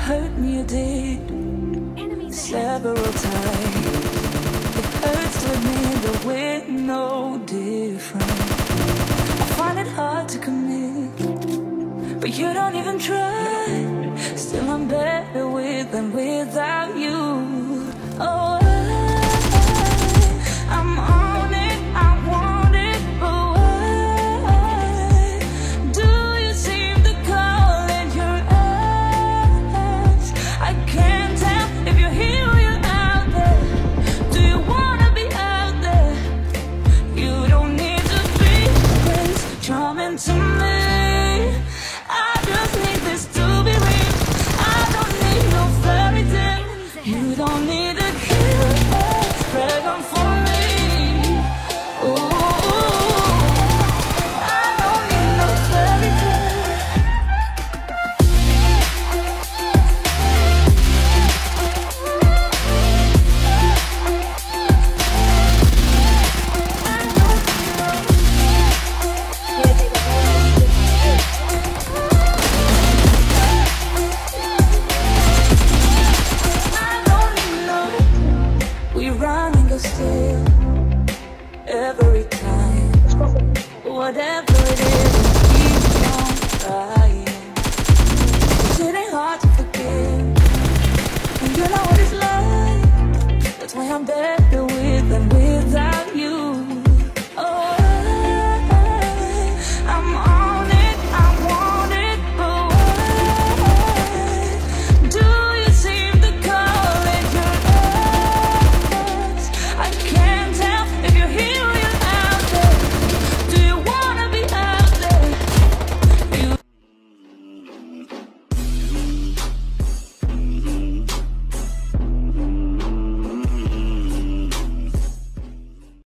hurt me, you did several times. It hurts to admit that we're no different. I find it hard to commit, but you don't even try. Still I'm better with than without you. Oh, I'm on it, I want it, but why do you seem to call in your eyes? I can't tell if you're here or you're out there. Do you wanna be out there? You don't need to be Prince Charming to me. I just need this to be real. I don't need no fairy tale. You don't need a killer dragon for me. Ooh, I don't need no fairy tale. We run and go still every time. Whatever it is, we keep on trying. It ain't hard to forgive, and you know what it's like. That's why I'm better